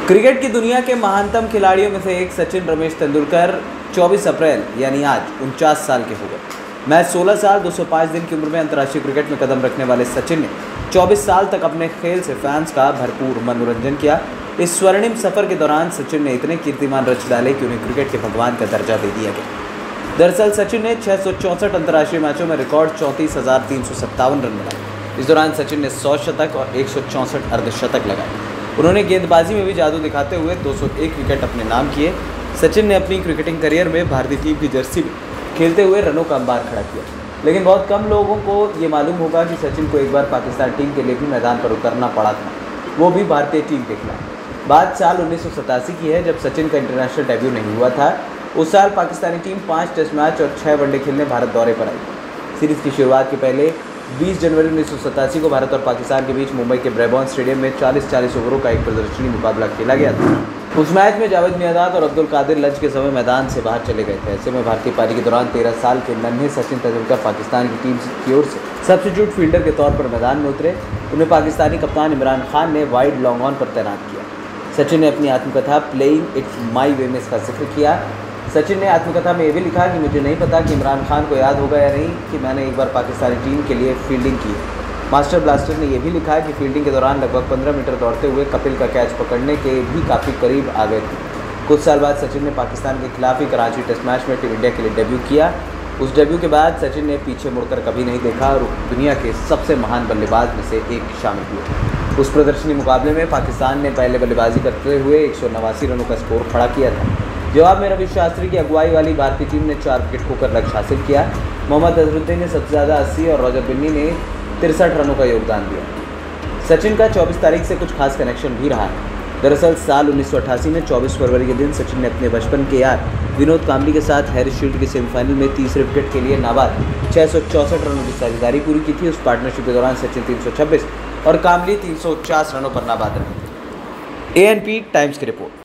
Cricket की दुनिया के महानतम खिलाड़ियों में से एक सचिन रमेश तेंदुलकर 24 अप्रैल यानी आज 49 साल के हो गए। महज 16 साल 205 दिन की उम्र में अंतर्राष्ट्रीय क्रिकेट में कदम रखने वाले सचिन ने 24 साल तक अपने खेल से फैंस का भरपूर मनोरंजन किया। इस स्वर्णिम सफर के दौरान सचिन ने इतने कीर्तिमान रच डाले कि उन्हें क्रिकेट के भगवान का दर्जा दे दिया गया। दरअसल सचिन ने 664 अंतर्राष्ट्रीय मैचों में रिकॉर्ड 34,357 रन बनाए। इस दौरान सचिन ने 100 शतक और 164 अर्धशतक लगाए। उन्होंने गेंदबाजी में भी जादू दिखाते हुए 201 विकेट अपने नाम किए। सचिन ने अपनी क्रिकेटिंग करियर में भारतीय टीम की जर्सी में खेलते हुए रनों का अंबार खड़ा किया, लेकिन बहुत कम लोगों को ये मालूम होगा कि सचिन को एक बार पाकिस्तान टीम के लिए भी मैदान पर उतरना पड़ा था, वो भी भारतीय टीम के खिलाफ। बात साल 1987 की है, जब सचिन का इंटरनेशनल डेब्यू नहीं हुआ था। उस साल पाकिस्तानी टीम 5 टेस्ट मैच और 6 वनडे खेलने भारत दौरे पर आई। सीरीज की शुरुआत के पहले 20 जनवरी 1987 को भारत और पाकिस्तान के बीच मुंबई के ब्रेबॉर्न स्टेडियम में 40 ओवरों का एक प्रदर्शनी मुकाबला खेला गया था। उस मैच में जावेद मियांदाद और अब्दुल कादिर लंच के समय मैदान से बाहर चले गए थे। ऐसे में भारतीय पारी के दौरान 13 साल के नन्हे सचिन तेंदुलकर पाकिस्तान की टीम की ओर से सब्स्टिट्यूट फील्डर के तौर पर मैदान में उतरे। उन्हें पाकिस्तानी कप्तान इमरान खान ने वाइड लॉन्ग ऑन पर तैनात किया। सचिन ने अपनी आत्मकथा प्लेइंग इट माई वे में इसका जिक्र किया। सचिन ने आत्मकथा में यह भी लिखा कि मुझे नहीं पता कि इमरान खान को याद होगा या नहीं कि मैंने एक बार पाकिस्तानी टीम के लिए फील्डिंग की है। मास्टर ब्लास्टर ने यह भी लिखा कि फील्डिंग के दौरान लगभग 15 मीटर दौड़ते हुए कपिल का कैच पकड़ने के भी काफ़ी करीब आ गए थे। कुछ साल बाद सचिन ने पाकिस्तान के खिलाफ ही कराची टेस्ट मैच में टीम इंडिया के लिए डेब्यू किया। उस डेब्यू के बाद सचिन ने पीछे मुड़कर कभी नहीं देखा और दुनिया के सबसे महान बल्लेबाज में से एक शामिल हुए। उस प्रदर्शनी मुकाबले में पाकिस्तान ने पहले बल्लेबाजी करते हुए 189 रनों का स्कोर खड़ा किया था। जवाब में रवि शास्त्री की अगुवाई वाली भारतीय टीम ने 4 विकेट खोकर लक्ष्य हासिल किया। मोहम्मद अजहरुद्दीन ने सबसे ज़्यादा 80 और रॉजर बिन्नी ने 63 रनों का योगदान दिया। सचिन का 24 तारीख से कुछ खास कनेक्शन भी रहा है। दरअसल साल 1988 में 24 फरवरी के दिन सचिन ने अपने बचपन के यार विनोद कांबली के साथ हैरिस शील्ड के सेमीफाइनल में तीसरे विकेट के लिए नाबाद 664 रनों की साझेदारी पूरी की थी। उस पार्टनरशिप के दौरान सचिन 326 और कांबली 349 रनों पर नाबाद रहे थे। ANP टाइम्स की रिपोर्ट।